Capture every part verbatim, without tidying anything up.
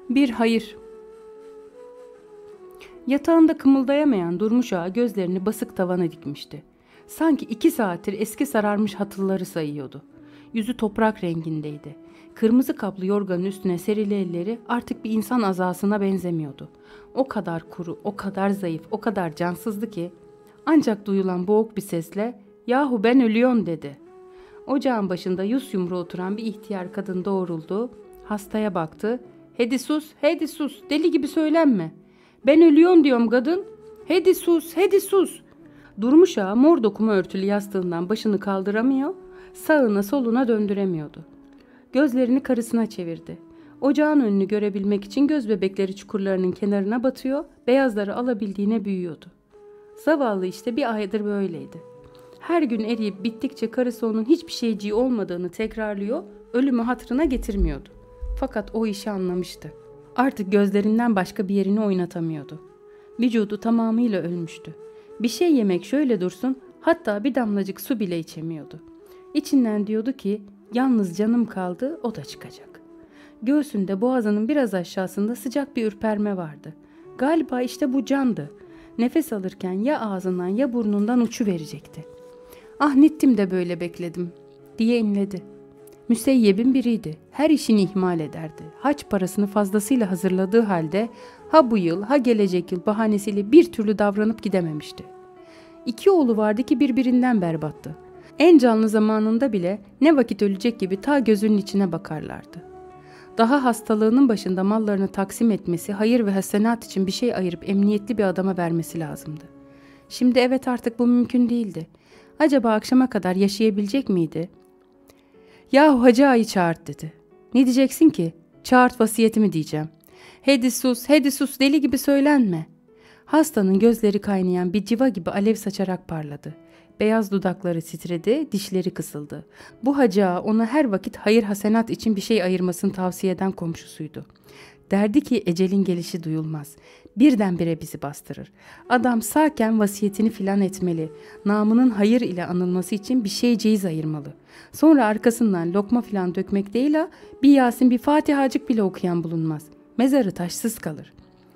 Bir hayır. Yatağında kımıldayamayan Durmuş Ağa gözlerini basık tavana dikmişti. Sanki iki saattir eski sararmış hatırları sayıyordu. Yüzü toprak rengindeydi. Kırmızı kaplı yorganın üstüne serili elleri artık bir insan azasına benzemiyordu. O kadar kuru, o kadar zayıf, o kadar cansızdı ki ancak duyulan boğuk bir sesle "Yahu ben ölüyorum" dedi. Ocağın başında yüz yumru oturan bir ihtiyar kadın doğruldu, hastaya baktı. "Hedi sus, hedi sus, deli gibi söylenme. Ben ölüyorum diyorum kadın. Hedi sus, hedi sus." Durmuş Ağa mor dokuma örtülü yastığından başını kaldıramıyor, sağına soluna döndüremiyordu. Gözlerini karısına çevirdi. Ocağın önünü görebilmek için göz bebekleri çukurlarının kenarına batıyor, beyazları alabildiğine büyüyordu. Zavallı işte bir aydır böyleydi. Her gün eriyip bittikçe karısı onun hiçbir şeyciği olmadığını tekrarlıyor, ölümü hatırına getirmiyordu. Fakat o işi anlamıştı. Artık gözlerinden başka bir yerini oynatamıyordu. Vücudu tamamıyla ölmüştü. Bir şey yemek şöyle dursun, hatta bir damlacık su bile içemiyordu. İçinden diyordu ki, yalnız canım kaldı, o da çıkacak. Göğsünde boğazının biraz aşağısında sıcak bir ürperme vardı. Galiba işte bu candı. Nefes alırken ya ağzından ya burnundan uçu verecekti. "Ah nittim de böyle bekledim" diye inledi. Müseyyebin biriydi. Her işini ihmal ederdi. Haç parasını fazlasıyla hazırladığı halde ha bu yıl ha gelecek yıl bahanesiyle bir türlü davranıp gidememişti. İki oğlu vardı ki birbirinden berbattı. En canlı zamanında bile ne vakit ölecek gibi ta gözünün içine bakarlardı. Daha hastalığının başında mallarını taksim etmesi, hayır ve hasenat için bir şey ayırıp emniyetli bir adama vermesi lazımdı. Şimdi evet artık bu mümkün değildi. Acaba akşama kadar yaşayabilecek miydi? "Yahu Hacı Ağa'yı çağırt" dedi. "Ne diyeceksin ki? Çağırt vasiyetimi diyeceğim." "Hedi sus, hedi sus, deli gibi söylenme." Hastanın gözleri kaynayan bir civa gibi alev saçarak parladı. Beyaz dudakları titredi, dişleri kısıldı. Bu Hacı Ağa ona her vakit hayır hasenat için bir şey ayırmasını tavsiye eden komşusuydu. Derdi ki ecelin gelişi duyulmaz. Birdenbire bizi bastırır. Adam sağken vasiyetini filan etmeli. Namının hayır ile anılması için bir şey ceyiz ayırmalı. Sonra arkasından lokma filan dökmek değil ha, bir Yasin bir Fatihacık bile okuyan bulunmaz. Mezarı taşsız kalır.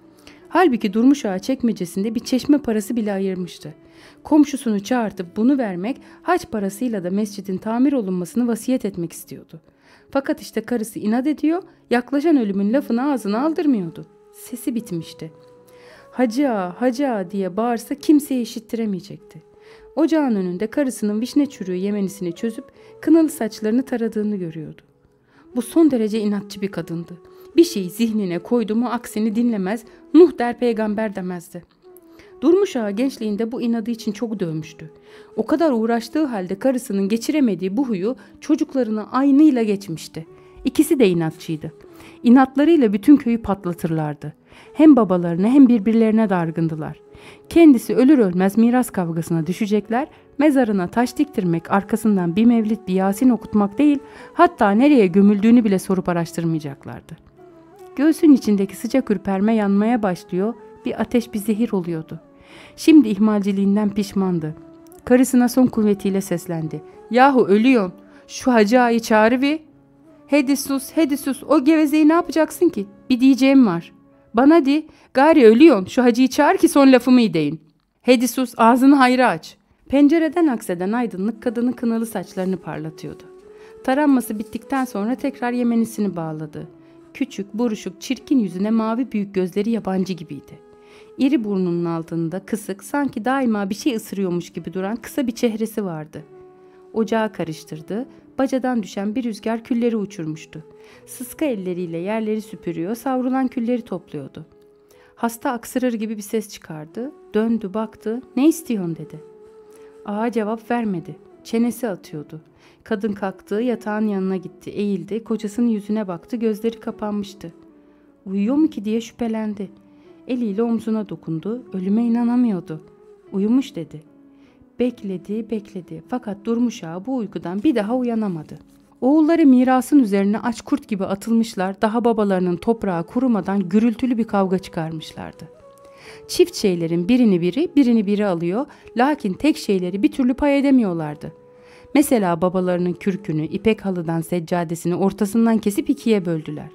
Halbuki Durmuş Ağa çekmecesinde bir çeşme parası bile ayırmıştı. Komşusunu çağırtıp bunu vermek, hac parasıyla da mescidin tamir olunmasını vasiyet etmek istiyordu. Fakat işte karısı inat ediyor, yaklaşan ölümün lafını ağzına aldırmıyordu. Sesi bitmişti. "Hacı Ağa, Hacı Ağa" diye bağırsa kimseye işittiremeyecekti. Ocağın önünde karısının vişne çürüğü yemenisini çözüp kınalı saçlarını taradığını görüyordu. Bu son derece inatçı bir kadındı. Bir şeyi zihnine koydu mu aksini dinlemez, Nuh der peygamber demezdi. Durmuş Ağa gençliğinde bu inadı için çok dövmüştü. O kadar uğraştığı halde karısının geçiremediği bu huyu çocuklarına aynıyla geçmişti. İkisi de inatçıydı. İnatlarıyla bütün köyü patlatırlardı. Hem babalarına hem birbirlerine dargındılar. Kendisi ölür ölmez miras kavgasına düşecekler, mezarına taş diktirmek, arkasından bir mevlid bir Yasin okutmak değil, hatta nereye gömüldüğünü bile sorup araştırmayacaklardı. Göğsün içindeki sıcak ürperme yanmaya başlıyor, bir ateş bir zehir oluyordu. Şimdi ihmalciliğinden pişmandı. Karısına son kuvvetiyle seslendi. "Yahu ölüyorsun, şu Hacı Ağa'yı çağırıver." "Hedi sus, hedi sus, o gevezeyi ne yapacaksın ki? Bir diyeceğim var." "Bana di, gari ölüyorsun, şu hacıyı çağır ki son lafımı ideyin." "Hedi sus, ağzını hayra aç." Pencereden akseden aydınlık kadının kınalı saçlarını parlatıyordu. Taranması bittikten sonra tekrar yemenisini bağladı. Küçük, buruşuk, çirkin yüzüne mavi büyük gözleri yabancı gibiydi. İri burnunun altında kısık, sanki daima bir şey ısırıyormuş gibi duran kısa bir çehresi vardı. Ocağı karıştırdı, bacadan düşen bir rüzgar külleri uçurmuştu. Sıska elleriyle yerleri süpürüyor, savrulan külleri topluyordu. Hasta aksırır gibi bir ses çıkardı, döndü baktı, "Ne istiyorsun?" dedi. Ağa cevap vermedi, çenesi atıyordu. Kadın kalktı, yatağın yanına gitti, eğildi, kocasının yüzüne baktı, gözleri kapanmıştı. Uyuyor mu ki diye şüphelendi. Eliyle omzuna dokundu, ölüme inanamıyordu. "Uyumuş" dedi. Bekledi, bekledi, fakat Durmuş Ağa bu uykudan bir daha uyanamadı. Oğulları mirasın üzerine aç kurt gibi atılmışlar, daha babalarının toprağı kurumadan gürültülü bir kavga çıkarmışlardı. Çift şeylerin birini biri, birini biri alıyor, lakin tek şeyleri bir türlü pay edemiyorlardı. Mesela babalarının kürkünü, ipek halıdan seccadesini ortasından kesip ikiye böldüler.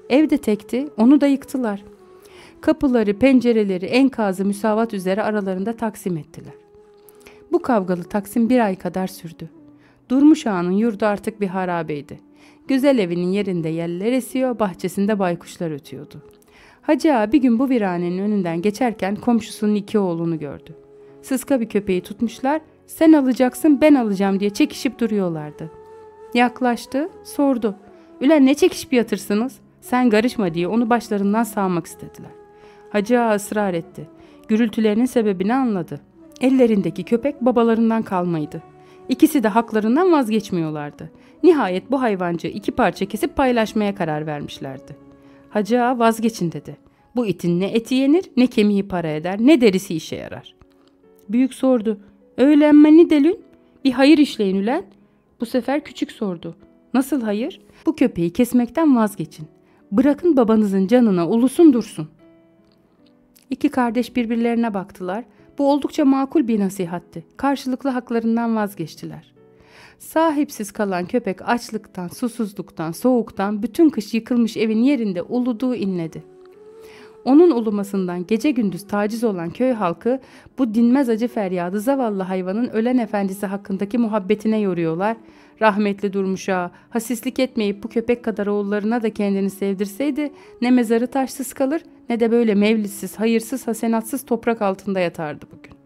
Ev de tekti, onu da yıktılar. Kapıları, pencereleri enkazı müsavat üzere aralarında taksim ettiler. Bu kavgalı taksim bir ay kadar sürdü. Durmuş Ağa'nın yurdu artık bir harabeydi. Güzel evinin yerinde yeller esiyor, bahçesinde baykuşlar ötüyordu. Hacı Ağa bir gün bu viranenin önünden geçerken komşusunun iki oğlunu gördü. Sıska bir köpeği tutmuşlar, sen alacaksın ben alacağım diye çekişip duruyorlardı. Yaklaştı, sordu. Ülen ne çekişip yatırsınız? Sen karışma diye onu başlarından sağmak istediler. Hacı Ağa ısrar etti. Gürültülerinin sebebini anladı. Ellerindeki köpek babalarından kalmaydı. İkisi de haklarından vazgeçmiyorlardı. Nihayet bu hayvancığı iki parça kesip paylaşmaya karar vermişlerdi. Hacı Ağa vazgeçin dedi. Bu itin ne eti yenir, ne kemiği para eder, ne derisi işe yarar. Büyük sordu. Öğlenme ne delün? Bir hayır işleyin ülen. Bu sefer küçük sordu. Nasıl hayır? Bu köpeği kesmekten vazgeçin. Bırakın babanızın canına ulusun dursun. İki kardeş birbirlerine baktılar. Bu oldukça makul bir nasihatti. Karşılıklı haklarından vazgeçtiler. Sahipsiz kalan köpek açlıktan, susuzluktan, soğuktan bütün kış yıkılmış evin yerinde uluduğu inledi. Onun ulumasından gece gündüz taciz olan köy halkı bu dinmez acı feryadı zavallı hayvanın ölen efendisi hakkındaki muhabbetine yoruyorlar. Rahmetli Durmuş Ağa hasislik etmeyip bu köpek kadar oğullarına da kendini sevdirseydi ne mezarı taşsız kalır ne de böyle mevlitsiz, hayırsız, hasenatsız toprak altında yatardı bugün.